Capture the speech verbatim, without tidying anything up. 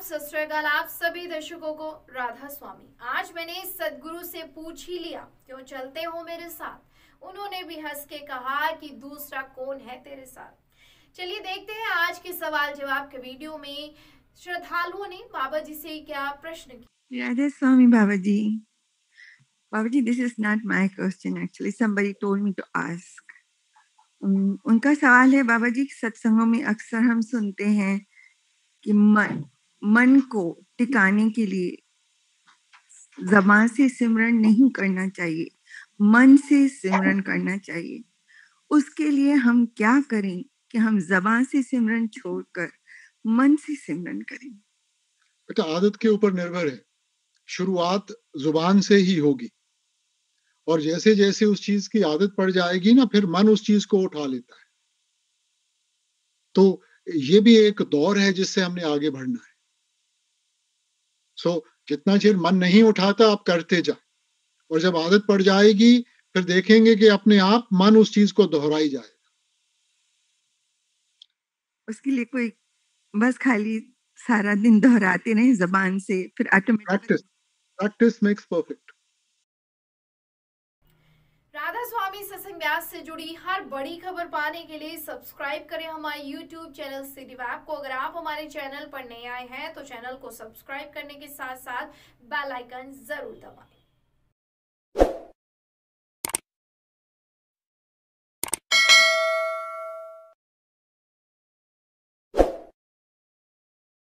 सत श्री अकाल आप सभी दर्शकों को राधा स्वामी। आज मैंने सदगुरु से पूछ ही लिया, क्यों चलते हो मेरे साथ। उन्होंने भी हंस के कहा कि दूसरा कौन है तेरे साथ। चलिए देखते हैं आज के सवाल जवाब के वीडियो में श्रद्धालुओं ने बाबा जी से क्या प्रश्न किया। राधा स्वामी बाबा जी, बाबा जी, this is not my question actually. Somebody told me to ask. उन, उनका सवाल है बाबा जी, सत्संगों में अक्सर हम सुनते हैं कि मन मन को टिकाने के लिए ज़बान से सिमरन नहीं करना चाहिए, मन से सिमरन करना चाहिए। उसके लिए हम क्या करें कि हम ज़बान से सिमरन छोड़कर मन से सिमरन करें? बेटा, आदत के ऊपर निर्भर है। शुरुआत जुबान से ही होगी और जैसे जैसे उस चीज की आदत पड़ जाएगी ना, फिर मन उस चीज को उठा लेता है। तो ये भी एक दौर है जिससे हमने आगे बढ़ना है। सो so, जितना चिर मन नहीं उठाता आप करते जाए, और जब आदत पड़ जाएगी फिर देखेंगे कि अपने आप मन उस चीज को दोहराई जाएगा। उसके लिए कोई बस खाली सारा दिन दोहराते रहे जबान से, फिर automatic practice practice makes perfect. Radha Soami Satsang Beas से जुड़ी हर बड़ी खबर पाने के लिए सब्सक्राइब करें हमारे यूट्यूब चैनल सिटी वैब को। अगर आप हमारे चैनल पर नए आए हैं तो चैनल को सब्सक्राइब करने के साथ साथ बेल आइकन जरूर दबाएं।